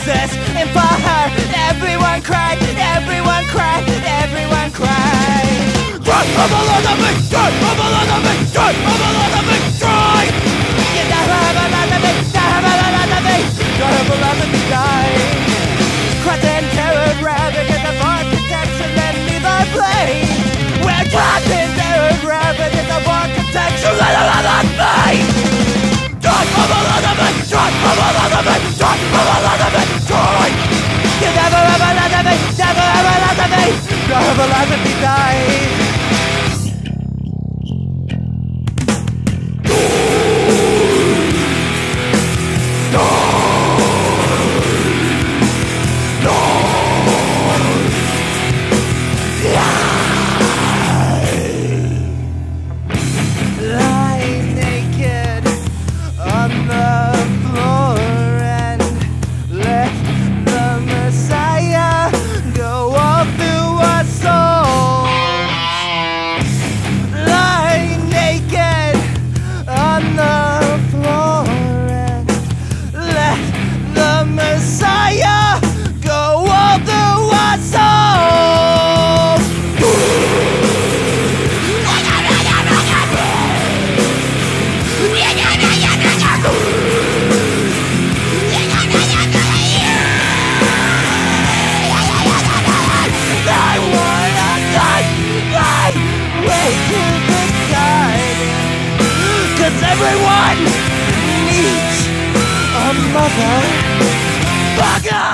Jesus, and for her, everyone cried, everyone cried, everyone cried. Cry of a lot of me, cry of a lot of me, cry of a lot of me, cry. You never have a lot of me, never have a lot of me, never have a lot of me die. Cross and terror, because of architecture, let me the blame. We're trapped in terror, because of architecture, let me the blame. Cry of a lot of me, cry of a lot of me, cry of a lot of me, cry. You never have a lot of me, never have a lot of me, never have a lot of me die. Everyone needs a mother. Fuck